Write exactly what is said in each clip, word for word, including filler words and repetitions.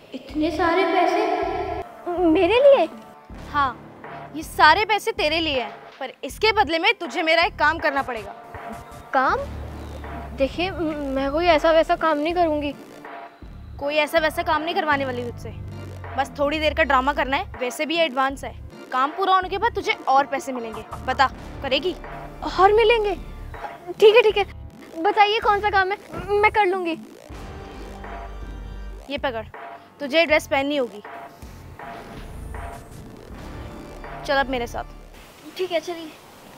इतने सारे पैसे मेरे लिए? हाँ, ये सारे पैसे तेरे लिए हैं, पर इसके बदले में तुझे मेरा एक काम करना पड़ेगा। काम? देखिए, मैं कोई ऐसा वैसा काम नहीं करूँगी। कोई ऐसा वैसा काम नहीं करवाने वाली तुझसे, बस थोड़ी देर का ड्रामा करना है, वैसे भी एडवांस है। काम पूरा होने के बाद तुझे और पैसे मिलेंगे, बता करेगी? और मिलेंगे? ठीक है ठीक है, बताइए कौन सा काम है, मैं कर लूँगी। ये पकड़, तुझे ड्रेस पहननी होगी। चल अब मेरे साथ। ठीक है चलिए।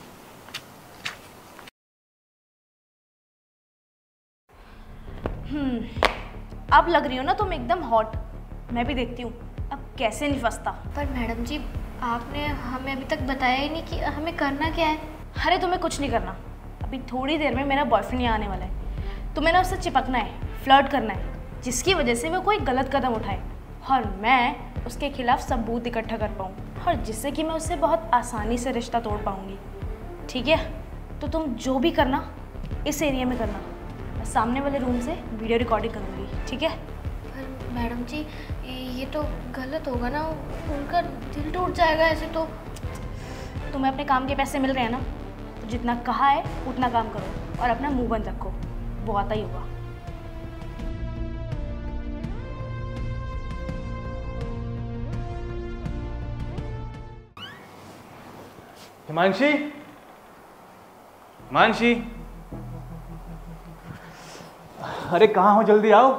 हम्म अब लग रही हो ना तुम एकदम हॉट। मैं भी देखती हूँ अब कैसे नहीं फंसता। पर मैडम जी, आपने हमें अभी तक बताया ही नहीं कि हमें करना क्या है। अरे तुम्हें कुछ नहीं करना, अभी थोड़ी देर में मेरा बॉयफ्रेंड यहाँ आने वाला है। तुम्हें ना उससे चिपकना है, फ्लर्ट करना है, जिसकी वजह से वो कोई गलत कदम उठाए और मैं उसके खिलाफ सबूत इकट्ठा कर पाऊँ, और जिससे कि मैं उससे बहुत आसानी से रिश्ता तोड़ पाऊँगी। ठीक है, तो तुम जो भी करना इस एरिया में करना, मैं सामने वाले रूम से वीडियो रिकॉर्डिंग करूँगी। ठीक है? पर मैडम जी, ये तो गलत होगा ना, उनका दिल टूट जाएगा ऐसे तो। तुम्हें अपने काम के पैसे मिल रहे हैं ना, तो जितना कहा है उतना काम करो और अपना मुंह बंद रखो, वो आता ही होगा। हिमांशी, हिमांशी, अरे कहाँ हो, जल्दी आओ।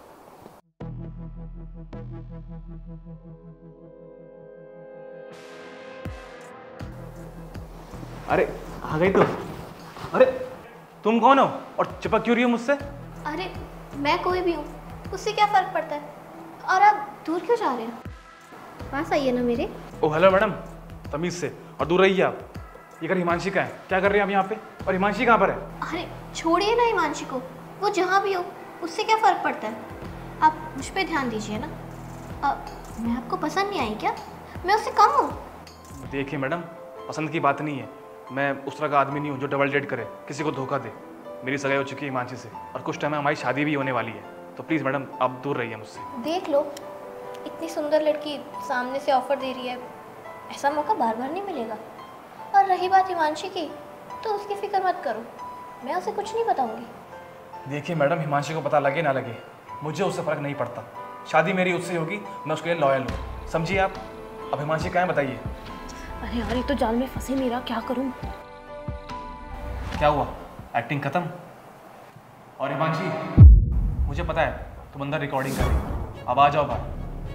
अरे आ गई तो। अरे तुम कौन हो और चिपक क्यों रही हो मुझसे? अरे मैं कोई भी हूँ, उससे क्या फर्क पड़ता है? और आप दूर क्यों जा रहे हैं? पास आइए ना मेरे। ओ हेलो मैडम, तमीज से और दूर रहिए आप। ये कर हिमांशी का है, क्या कर रहे हैं आप यहाँ पे? और हिमांशी कहाँ पर है? अरे छोड़िए ना हिमांशी को, वो जहाँ भी हो उससे क्या फ़र्क पड़ता है? आप मुझ पे ध्यान दीजिए ना। अब मैं आपको पसंद नहीं आई क्या? मैं उससे कम हूँ? देखिए मैडम, पसंद की बात नहीं है, मैं उस तरह का आदमी नहीं हूँ जो डबल डेट करे, किसी को धोखा दे। मेरी सगाई हो चुकी है हिमांशी से और कुछ टाइम में हमारी शादी भी होने वाली है, तो प्लीज़ मैडम आप दूर रहिए मुझसे। देख लो, इतनी सुंदर लड़की सामने से ऑफ़र दे रही है, ऐसा मौका बार बार नहीं मिलेगा। और रही बात हिमांशी की, तो उसकी फिक्र मत करो, मैं उसे कुछ नहीं बताऊँगी। देखिए मैडम, हिमांशी को पता लगे ना लगे, मुझे उससे फ़र्क नहीं पड़ता। शादी मेरी उससे होगी, मैं उसके लिए लॉयल हूँ, समझिए आप। अब हिमांशी कहाँ है बताइए? अरे यार, ये तो जाल में फंसे मेरा, क्या करूँ? क्या हुआ, एक्टिंग खत्म? और हिमांशी, मुझे पता है तुम अंदर रिकॉर्डिंग कर रही हो, अब आ जाओ बाहर।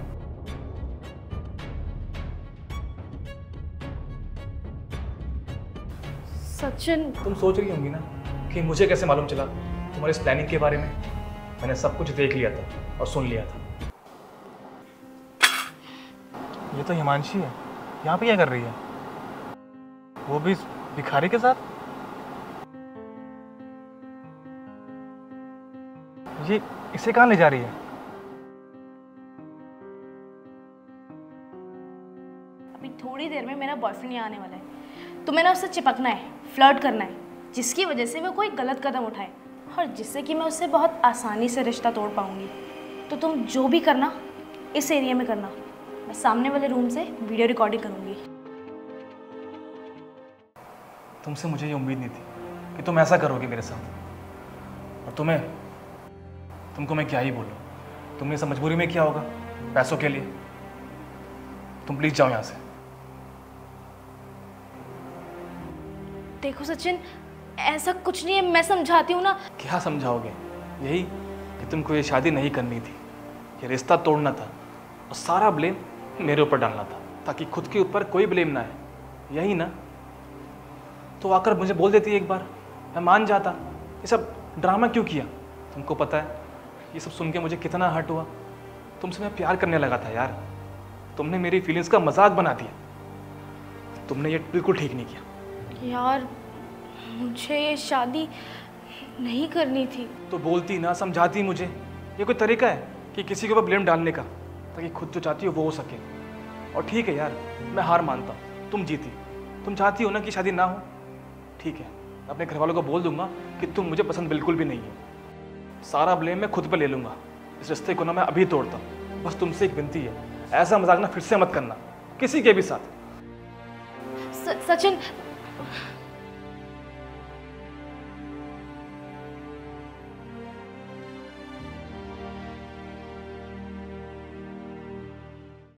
सचिन, तुम सोच रही होंगी ना कि मुझे कैसे मालूम चला तुम्हारे इस प्लानिंग के बारे में। मैंने सब कुछ देख लिया था और सुन लिया था। ये तो हिमांशी है, यहाँ पे क्या कर रही है? वो भी भिखारी के साथ? ये इसे कहाँ ले जा रही है? अभी थोड़ी देर में मेरा बॉयफ्रेंड यहाँ आने वाला है। तुम्हें ना उससे चिपकना है, फ्लर्ट करना है, जिसकी वजह से वो कोई गलत कदम उठाए और जिससे कि मैं उससे बहुत आसानी से रिश्ता तोड़ पाऊंगी। तो तुम जो भी करना इस एरिया में करना, मैं सामने वाले रूम से वीडियो रिकॉर्डिंग करूंगी। तुमसे मुझे ये उम्मीद नहीं थी कि तुम ऐसा करोगे मेरे साथ। और तुम्हें तुमको मैं क्या ही बोलूं, तुमने सब मजबूरी में किया होगा, पैसों के लिए। तुम प्लीज जाओ यहाँ से। देखो सचिन, ऐसा कुछ नहीं है, मैं समझाती हूँ ना। क्या समझाओगे? यही कि तुमको ये शादी नहीं करनी थी, ये रिश्ता तोड़ना था और सारा ब्लेम मेरे ऊपर डालना था, ताकि खुद के ऊपर कोई ब्लेम ना है, यही ना? तो आकर मुझे बोल देती एक बार, मैं मान जाता। ये सब ड्रामा क्यों किया? तुमको पता है ये सब सुन के मुझे कितना हर्ट हुआ। तुमसे मैं प्यार करने लगा था यार, तुमने मेरी फीलिंग्स का मजाक बना दिया। तुमने ये बिल्कुल ठीक नहीं किया यार। मुझे ये शादी नहीं करनी थी। तो बोलती ना, समझाती मुझे। ये कोई तरीका है कि किसी के ऊपर ब्लेम डालने का, ताकि खुद जो चाहती हो वो हो सके? और ठीक है यार, मैं हार मानता हूँ, तुम जीती। तुम चाहती हो ना कि शादी ना हो, ठीक है, मैं अपने घर वालों को बोल दूंगा कि तुम मुझे पसंद बिल्कुल भी नहीं है। सारा ब्लेम मैं खुद पर ले लूँगा। इस रिश्ते को ना मैं अभी तोड़ता हूँ। बस तुमसे एक विनती है, ऐसा मजाक ना फिर से मत करना किसी के भी साथ। स, सचिन